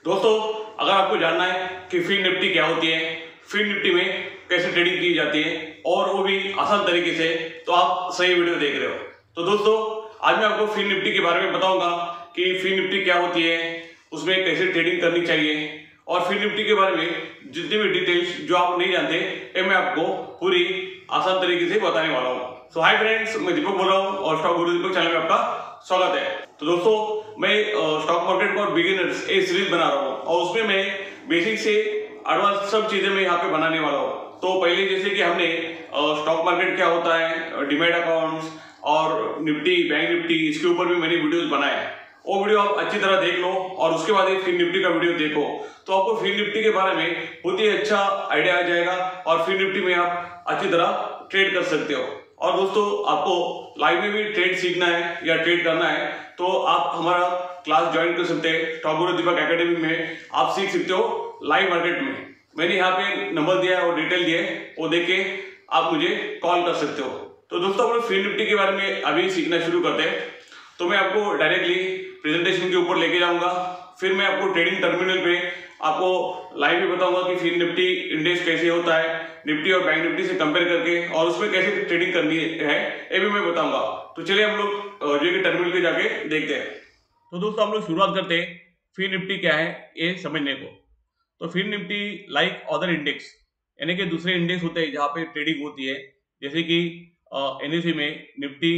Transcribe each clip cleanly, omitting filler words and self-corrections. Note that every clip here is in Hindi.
दोस्तों, अगर आपको जानना है कि फिन निफ्टी क्या होती है, फिन निफ्टी में कैसे ट्रेडिंग की जाती है और वो भी आसान तरीके से, तो आप सही वीडियो देख रहे हो। तो दोस्तों, आज मैं आपको फिन निफ्टी के बारे में बताऊंगा कि फिन निफ्टी क्या होती है, उसमें कैसे ट्रेडिंग करनी चाहिए और फिन निफ्टी के बारे में जितनी भी डिटेल्स जो आप नहीं जानते ये मैं आपको पूरी आसान तरीके से बताने वाला हूँ। सो हाय फ्रेंड्स, मैं दीपक बोल रहा हूँ और स्टॉक गुरु दीपक चैनल में आपका स्वागत है। तो दोस्तों, मैं स्टॉक मार्केट फॉर बिगिनर्स एक सीरीज बना रहा हूँ और उसमें मैं बेसिक से एडवांस सब चीजें मैं यहाँ पे बनाने वाला हूँ। तो पहले जैसे कि हमने स्टॉक मार्केट क्या होता है, डीमैट अकाउंट्स और निफ्टी, बैंक निफ्टी, इसके ऊपर भी मैंने वीडियोस बनाए हैं। वो वीडियो आप अच्छी तरह देख लो और उसके बाद एक फिन निफ्टी का वीडियो देखो, तो आपको फिन निफ्टी के बारे में बहुत ही अच्छा आइडिया आ जाएगा और फिन निफ्टी में आप अच्छी तरह ट्रेड कर सकते हो। और दोस्तों, आपको लाइव में भी ट्रेड सीखना है या ट्रेड करना है तो आप हमारा क्लास ज्वाइन कर सकते हैं। स्टॉक गुरु दीपक एकेडमी में आप सीख सकते हो लाइव मार्केट में। मैंने यहाँ पे नंबर दिया है और डिटेल दिया है, वो देख के आप मुझे कॉल कर सकते हो। तो दोस्तों, हम लोग फिन निफ्टी के बारे में अभी सीखना शुरू करते हैं। तो मैं आपको डायरेक्टली प्रेजेंटेशन के ऊपर लेके जाऊंगा, फिर मैं आपको ट्रेडिंग टर्मिनल पे आपको लाइव में बताऊंगा कि फिन निफ्टी इंडेक्स कैसे होता है, निफ्टी और बैंक निफ्टी से कंपेयर करके, और उसमें कैसे ट्रेडिंग करनी है ये भी मैं बताऊंगा। तो चलिए हम लोग जो कि टर्मिनल पे जाके देखते हैं। तो दोस्तों, हम लोग शुरुआत करते हैं फिन निफ्टी क्या है ये समझने को। तो Fin Nifty like other index, यानी कि दूसरे इंडेक्स होते हैं जहाँ पे ट्रेडिंग होती है, जैसे कि एनएसई में निफ्टी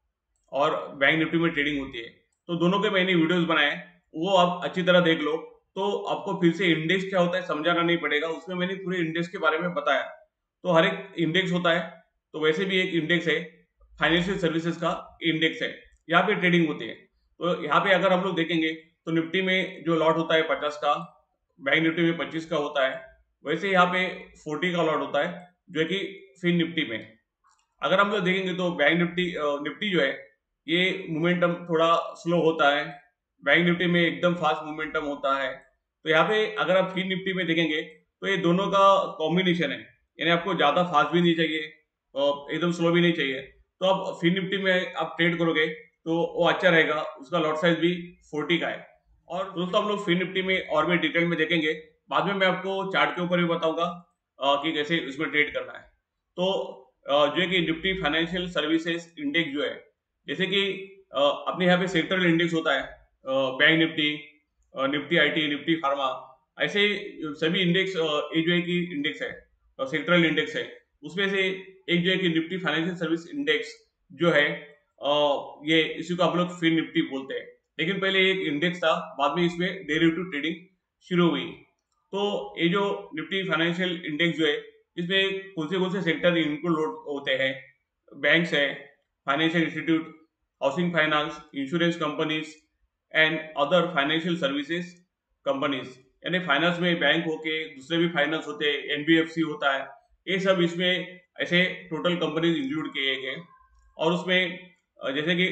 और बैंक निफ्टी में ट्रेडिंग होती है। तो दोनों के मैंने वीडियोस बनाए, वो आप अच्छी तरह देख लो तो आपको फिर से इंडेक्स क्या होता है समझाना नहीं पड़ेगा। उसमें मैंने पूरे इंडेक्स के बारे में बताया। तो हर एक इंडेक्स होता है, तो वैसे भी एक इंडेक्स है, फाइनेंशियल सर्विसेज का इंडेक्स है, यहाँ पे ट्रेडिंग होती है। तो यहाँ पे अगर हम लोग देखेंगे तो निफ्टी में जो लॉट होता है 50 का, बैंक निफ्टी में 25 का होता है, वैसे यहाँ पे 40 का लॉट होता है जो कि फिन निफ्टी में। अगर हम लोग देखेंगे तो बैंक निफ्टी निफ्टी जो है ये मोमेंटम थोड़ा स्लो होता है, बैंक निफ्टी में एकदम फास्ट मोमेंटम होता है। तो यहाँ पे अगर आप फिन निफ्टी में देखेंगे तो ये दोनों का कॉम्बिनेशन है, यानी आपको ज्यादा फास्ट भी नहीं चाहिए और एकदम स्लो भी नहीं चाहिए। तो आप फिन निफ्टी में आप ट्रेड करोगे तो वो अच्छा रहेगा, उसका लॉट साइज भी 40 का है। और दोस्तों, हम लोग फिन निफ्टी में और भी डिटेल में देखेंगे, बाद में मैं आपको चार्ट के ऊपर भी बताऊंगा कि कैसे उसमें ट्रेड करना है। तो जो है कि निफ्टी फाइनेंशियल सर्विसेज इंडेक्स जो है, जैसे कि अपने यहाँ पे सेक्टरल इंडेक्स होता है, bank Nifty, Nifty IT, Nifty pharma, ऐसे सभी इंडेक्स ये जो है कि इंडेक्स है, सेक्टरल इंडेक्स है। उसमें से एक जो है कि निफ्टी फाइनेंशियल सर्विस इंडेक्स जो है, ये इसी को आप लोग फिन निफ्टी बोलते हैं। लेकिन पहले एक इंडेक्स था, बाद में इसमें डेरिवेटिव ट्रेडिंग शुरू हुई। तो ये जो निफ्टी फाइनेंशियल इंडेक्स जो है, इसमें कौन से सेक्टर इंक्लूड होते हैं, बैंक्स है, financial institute, housing finance, insurance companies and other financial services companies, यानी फाइनेंस में बैंक होके दूसरे भी फाइनेंस होते हैं, एनबीएफसी होता है, ये सब इसमें ऐसे टोटल कंपनीज इंक्लूड किए गए। और उसमें जैसे कि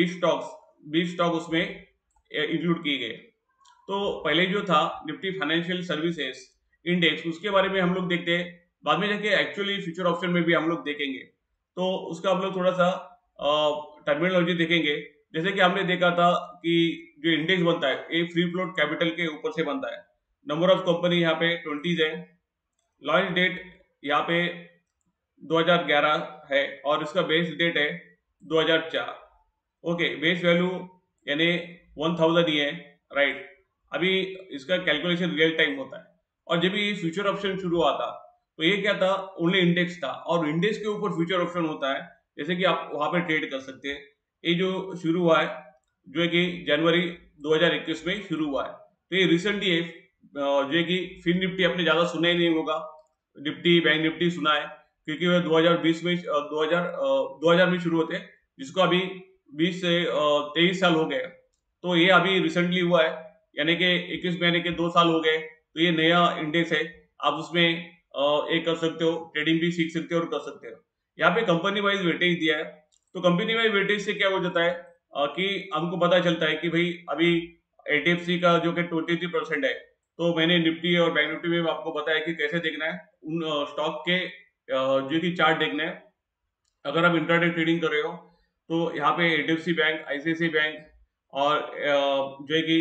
20 स्टॉक उसमें इंक्लूड किए गए। तो पहले जो था निफ्टी फाइनेंशियल सर्विसेज इंडेक्स, उसके बारे में हम लोग देखते हैं, बाद में जाके एक्चुअली फ्यूचर ऑप्शन में भी हम लोग देखेंगे। तो उसका हम लोग थोड़ा सा टर्मिनोलॉजी देखेंगे। जैसे कि हमने देखा था कि जो इंडेक्स बनता है ये फ्री फ्लोट कैपिटल के ऊपर से बनता है। नंबर ऑफ कंपनी यहाँ पे 20 है, लॉन्च डेट यहाँ पे 2011 है और इसका बेस डेट है 2004। ओके, बेस वैल्यू यानी 1000 ही है, राइट। अभी इसका कैलकुलेशन रियल टाइम होता है। और जब ये फ्यूचर ऑप्शन शुरू हुआ था तो ये क्या था, ओनली इंडेक्स था, और इंडेक्स के ऊपर फ्यूचर ऑप्शन होता है, जैसे कि आप वहां पे ट्रेड कर सकते हैं। ये जो शुरू हुआ है जो है कि जनवरी 2021 में शुरू हुआ है। तो ये रिसेंटली है, जो है कि फिन निफ्टी आपने ज्यादा सुना ही नहीं होगा, निफ्टी बैंक निफ्टी सुना है क्योंकि वह 2020 में 2000 में शुरू होते हैं, जिसको अभी 20 से 23 साल हो गए। तो ये अभी रिसेंटली हुआ है, यानी कि 21 महीने के 2 साल हो गए। तो ये नया इंडेक्स है, आप उसमें एक कर सकते हो, ट्रेडिंग भी सीख सकते हो और कर सकते हो। यहाँ पे कंपनी वाइज वेटेज दिया है। तो कंपनी वाइज वेटेज से क्या हो जाता है कि हमको पता चलता है कि भाई अभी एचडीएफसी का जो कि 23% है। तो मैंने निफ्टी और बैंक निफ्टी में आपको बताया कि कैसे देखना है उन स्टॉक के जो कि चार्ट देखना है। अगर आप इंट्राडे ट्रेडिंग कर रहे हो तो यहाँ पे एचडीएफसी बैंक, आईसीआईसीआई बैंक और जो है कि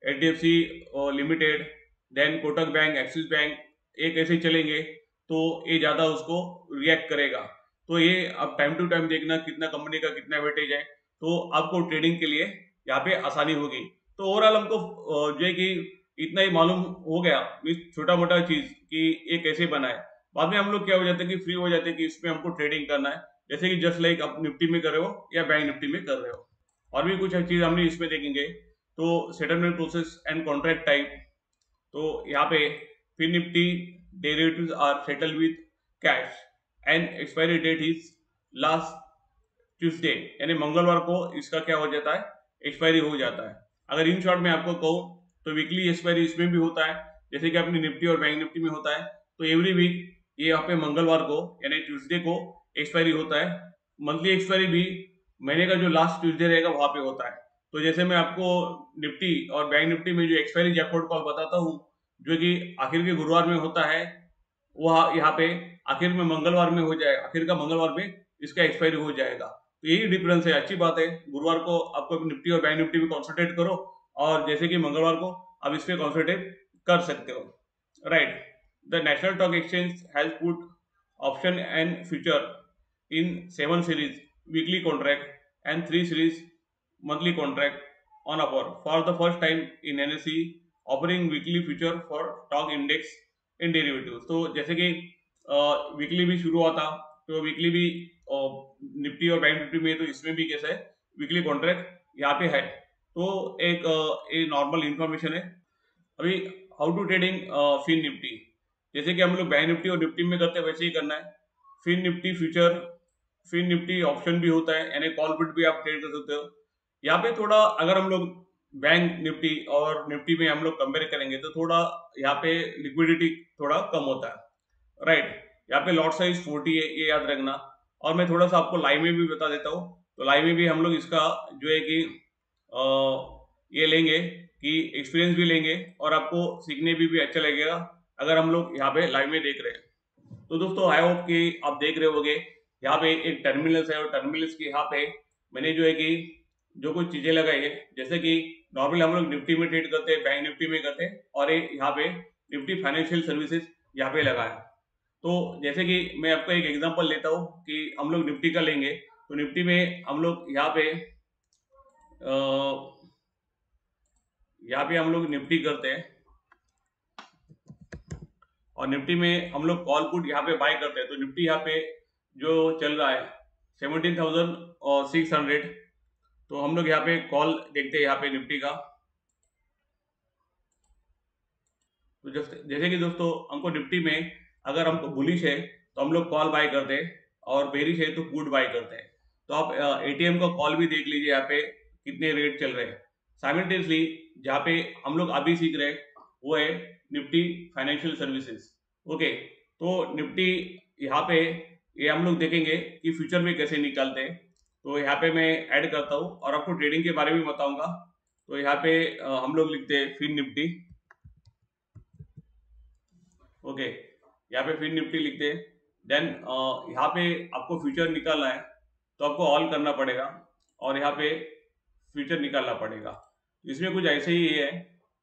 HDFC limited, then Kotak bank, Axis bank, एक ऐसे चलेंगे तो ये ज़्यादा उसको रिएक्ट करेगा। तो ये अब टाइम टू टाइम देखना कितना कंपनी का कितना वेटेज है, तो आपको ट्रेडिंग के लिए यहाँ पे आसानी होगी। तो ओवरऑल हमको जो है कि इतना ही मालूम हो गया, छोटा मोटा चीज कि ये कैसे बना है। बाद में हम लोग क्या हो जाते हैं कि फ्री हो जाते हैं कि इसमें हमको ट्रेडिंग करना है, जैसे कि जस्ट लाइक आप निफ्टी में कर रहे हो या बैंक निफ्टी में कर रहे हो। और भी कुछ चीज हमने इसमें देखेंगे। तो settlement process and contract type, तो यहाँ पे Fin Nifty derivatives are settle with cash and expiry date is last Tuesday, यानी मंगलवार को इसका क्या हो जाता है, एक्सपायरी हो जाता है। अगर इन शॉर्ट में आपको कहूँ तो वीकली एक्सपायरी इसमें भी होता है, जैसे कि अपनी निफ्टी और बैंक निफ्टी में होता है। तो एवरी वीक ये यहाँ पे मंगलवार को यानी ट्यूसडे को एक्सपायरी होता है। मंथली एक्सपायरी भी महीने का जो लास्ट ट्यूसडे रहेगा वहां पे होता है। तो जैसे मैं आपको निफ्टी और बैंक निफ्टी में जो एक्सपायरी जैकपॉट कॉल बताता हूँ, जो कि आखिर के गुरुवार में होता है, वह यहाँ पे आखिर में मंगलवार में हो जाएगा, आखिर का मंगलवार में इसका एक्सपायरी हो जाएगा। तो यही डिफरेंस है। अच्छी बात है, गुरुवार को आपको निफ्टी और बैंक निफ्टी में कॉन्सेंट्रेट करो, और जैसे कि मंगलवार को आप इस पे कॉन्सेंट्रेट कर सकते हो, right. The National Stock Exchange has put option and future in 7 series weekly contract and 3 series monthly contract on offer for the first time in NSE, offering weekly future for stock index in derivatives। तो जैसे कि वीकली भी शुरू हुआ था, तो वीकली भी निफ्टी और बैंक निफ्टी में, तो इसमें भी कैसा है वीकली कॉन्ट्रैक्ट यहाँ पे है। तो एक नॉर्मल इंफॉर्मेशन है। अभी how to trading Fin Nifty, जैसे कि हम लोग बैंक निफ्टी और निफ्टी में करते हैं वैसे ही करना है। Fin Nifty future, Fin Nifty option भी होता है, यानी कॉल पुट भी आप ट्रेड कर सकते हो। यहाँ पे थोड़ा अगर हम लोग बैंक निफ्टी और निफ्टी में हम लोग कंपेयर करेंगे तो थोड़ा यहाँ पे लिक्विडिटी थोड़ा कम होता है, राइट। यहाँ पे लॉट साइज 40 है, ये याद रखना। और मैं थोड़ा सा आपको लाइव में भी बता देता हूँ। तो लाइव में भी हम लोग इसका जो है कि ये लेंगे कि एक्सपीरियंस भी लेंगे और आपको सीखने भी अच्छा लगेगा अगर हम लोग यहाँ पे लाइव में देख रहे हैं। तो दोस्तों आई होप कि आप देख रहे होगे, यहाँ पे एक टर्मिनल्स है, और टर्मिनल्स के यहाँ पे मैंने जो है कि जो कुछ चीजें लगाई है, जैसे कि नॉर्मली हम लोग निफ्टी में ट्रेड करते हैं, बैंक निफ्टी में करते हैं, और एक यहाँ पे निफ्टी फाइनेंशियल सर्विसेज यहाँ पे लगा है। तो जैसे कि मैं आपको एक एग्जांपल लेता हूँ कि हम लोग निफ्टी का लेंगे, तो निफ्टी में हम लोग यहाँ पे हम लोग निफ्टी करते हैं, और निफ्टी में हम लोग कॉल पुट यहाँ पे बाय करते हैं। तो निफ्टी यहाँ पे जो चल रहा है 17,600, तो हम लोग यहाँ पे कॉल देखते हैं यहाँ पे निफ्टी का। तो जैसे कि दोस्तों हमको निफ्टी में अगर हमको बुलिश है तो हम लोग कॉल बाय करते हैं, और बेरिश है तो पुट बाय करते हैं। तो आप एटीएम का कॉल भी देख लीजिए यहाँ पे कितने रेट चल रहे हैं। साइमल्टेनियसली जहाँ पे हम लोग अभी सीख रहे हैं वो है निफ्टी फाइनेंशियल सर्विसेज। ओके, तो निफ्टी यहाँ पे ये हम लोग देखेंगे कि फ्यूचर में कैसे निकालते हैं। तो यहाँ पे मैं ऐड करता हूँ और आपको ट्रेडिंग के बारे में बताऊंगा। तो यहाँ पे हम लोग लिखते हैं फिन निफ्टी। ओके, यहाँ पे फिन निफ्टी लिखते हैं। देन यहाँ पे आपको फ्यूचर निकालना है तो आपको ऑल करना पड़ेगा, और यहाँ पे फ्यूचर निकालना पड़ेगा। इसमें कुछ ऐसे ही है।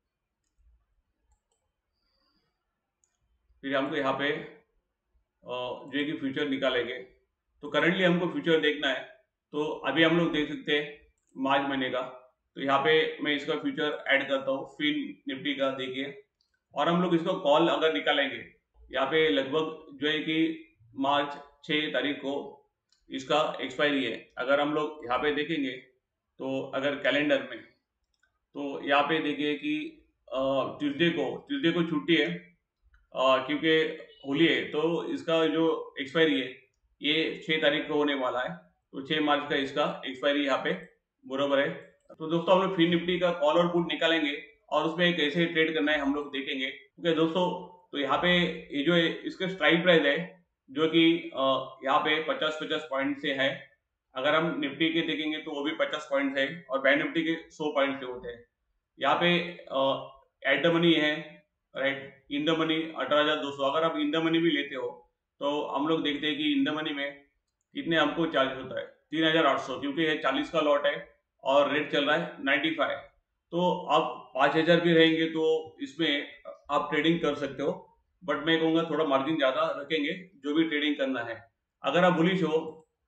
फिर हमको यहाँ पे जो है कि फ्यूचर निकालेंगे। तो करंटली हमको फ्यूचर देखना है, तो अभी हम लोग देख सकते हैं मार्च महीने का। तो यहाँ पे मैं इसका फ्यूचर ऐड करता हूँ फिन निफ्टी का, देखिए। और हम लोग इसको कॉल अगर निकालेंगे, यहाँ पे लगभग जो है कि मार्च 6 तारीख को इसका एक्सपायरी है। अगर हम लोग यहाँ पे देखेंगे तो अगर कैलेंडर में, तो यहाँ पे देखिए कि ट्यूसडे को छुट्टी है क्योंकि होली है। तो इसका जो एक्सपायरी है ये 6 तारीख को होने वाला है। तो 6 मार्च का इसका एक्सपायरी यहाँ पे बरोबर है। तो दोस्तों हम लोग फिन निफ्टी का कॉल और पुट निकालेंगे, और उसमें कैसे ट्रेड करना है हम लोग देखेंगे। ओके दोस्तों, तो यहाँ पे ये जो है इसका स्ट्राइक प्राइस है जो कि यहाँ पे 50 पॉइंट से है। अगर हम निफ्टी के देखेंगे तो वो भी 50 पॉइंट है, और बैंक निफ्टी के 100 पॉइंट से होते हैं। यहाँ पे एट द मनी है, राइट, इन द मनी 18,200। अगर आप इन द मनी भी लेते हो तो हम लोग देखते हैं कि इन द मनी में कितने हमको चार्ज होता है, 3,800, क्योंकि ये 40 का लॉट है और रेट चल रहा है 95। तो आप 5,000 भी रहेंगे तो इसमें आप ट्रेडिंग कर सकते हो, बट मैं कहूँगा थोड़ा मार्जिन ज़्यादा रखेंगे जो भी ट्रेडिंग करना है। अगर आप बुलिश हो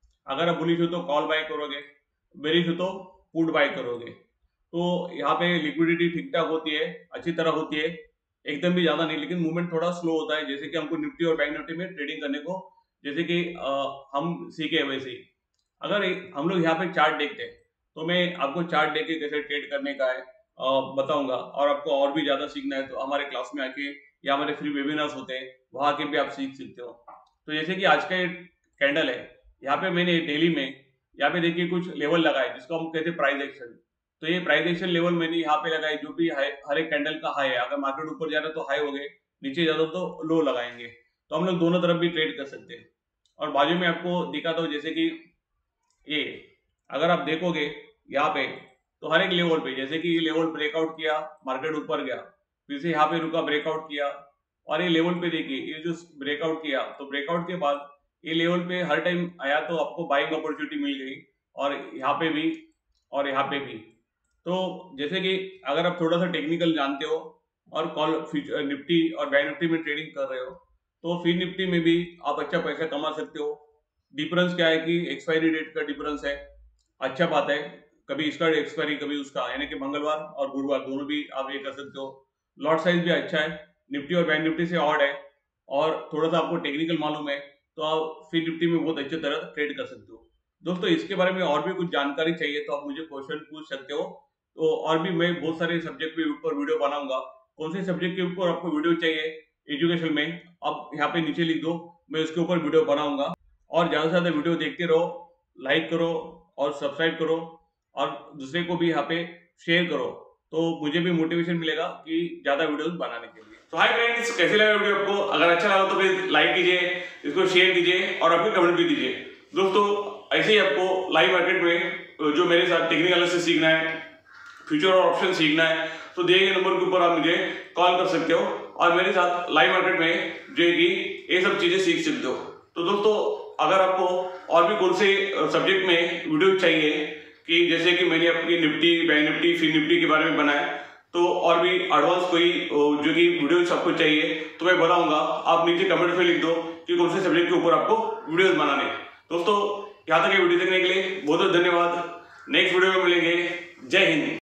तो कॉल बाय करोगे, बेरिश हो तो पुट बाय करोगे। तो यहाँ पे लिक्विडिटी ठीक ठाक होती है, अच्छी तरह होती है, एकदम भी ज़्यादा नहीं, लेकिन मूवमेंट थोड़ा स्लो होता है। जैसे कि हमको निफ्टी और बैंक निफ्टी में ट्रेडिंग करने को जैसे कि हम सीखे वैसे ही अगर हम लोग यहाँ पे चार्ट देखते हैं तो मैं आपको चार्ट देख के कैसे ट्रेड करने का है बताऊंगा। और आपको और भी ज्यादा सीखना है तो हमारे क्लास में आके या हमारे फ्री वेबिनार्स होते हैं वहां के भी आप सीख सकते हो। तो जैसे कि आज का ये कैंडल है, यहाँ पे मैंने डेली में यहाँ पे देखिए कुछ लेवल लगाए जिसको हम कहते हैं प्राइस एक्शन। तो ये प्राइस एक्शन लेवल मैंने यहाँ पे लगाए जो भी हर एक कैंडल का हाई है। अगर मार्केट ऊपर जा रहा है तो हाई हो गए, नीचे जा रहा तो लो लगाएंगे। तो हम लोग दोनों तरफ भी ट्रेड कर सकते हैं। और बाजू में आपको दिखाता हूँ जैसे कि ये अगर आप देखोगे यहाँ पे तो हर एक लेवल पे जैसे कि ये लेवल ब्रेकआउट किया, मार्केट ऊपर गया, फिर से यहाँ पे रुका, ब्रेकआउट किया, और ये लेवल पे देखिए ये जो ब्रेकआउट किया तो ब्रेकआउट के बाद ये लेवल पे हर टाइम आया तो आपको बाइंग अपॉर्चुनिटी मिल गई, और यहाँ पे भी और यहाँ पे भी। तो जैसे कि अगर आप थोड़ा सा टेक्निकल जानते हो और कॉल निफ्टी और बैंक निफ्टी में ट्रेडिंग कर रहे हो तो फिर निफ्टी में भी आप अच्छा पैसा कमा सकते हो। डिफरेंस क्या है कि एक्सपायरी डेट का डिफरेंस है, अच्छा बात है, कभी इसका एक्सपायरी कभी उसका, यानी कि मंगलवार और गुरुवार दोनों भी आप ये कर सकते हो। लॉट साइज भी अच्छा है, निफ्टी और बैंक निफ्टी से ऑड है, और थोड़ा सा आपको टेक्निकल मालूम है तो आप फिर निफ्टी में बहुत अच्छी तरह ट्रेड कर सकते हो। दोस्तों इसके बारे में और भी कुछ जानकारी चाहिए तो आप मुझे क्वेश्चन पूछ सकते हो। तो और भी मैं बहुत सारे सब्जेक्ट के ऊपर वीडियो बनाऊंगा। कौन से सब्जेक्ट के ऊपर आपको वीडियो चाहिए एजुकेशन में आप यहाँ पे नीचे लिख दो, मैं उसके ऊपर वीडियो बनाऊंगा। और ज्यादा से ज्यादा वीडियो देखते रहो, लाइक करो और सब्सक्राइब करो, और दूसरे को भी यहाँ पे शेयर करो तो मुझे भी मोटिवेशन मिलेगा कि ज्यादा वीडियोस बनाने के लिए। तो हाय फ्रेंड्स, कैसे लगा वीडियो आपको? अगर अच्छा लगा तो प्लीज लाइक कीजिए, इसको शेयर कीजिए और अपने कमेंट भी दीजिए। दोस्तों ऐसे ही आपको लाइव मार्केट में जो मेरे साथ टेक्निकल एनालिसिस सीखना है, फ्यूचर और ऑप्शन सीखना है तो दिए गए नंबर के ऊपर आप मुझे कॉल कर सकते हो और मेरे साथ लाइव मार्केट में जो है कि ये सब चीजें सीख सकते हो। तो दोस्तों अगर आपको और भी कौन से सब्जेक्ट में वीडियो चाहिए कि जैसे कि मैंने आपकी निफ्टी, बैंक निफ्टी, फिर निफ्टी के बारे में बनाया, तो और भी एडवांस कोई जो कि वीडियो आपको चाहिए तो मैं बताऊंगा। आप नीचे कमेंट में लिख दो कि कौन से सब्जेक्ट के ऊपर आपको वीडियोस बनाने। दोस्तों यहाँ तक ये वीडियो देखने के लिए बहुत बहुत धन्यवाद। नेक्स्ट वीडियो में मिलेंगे। जय हिंद।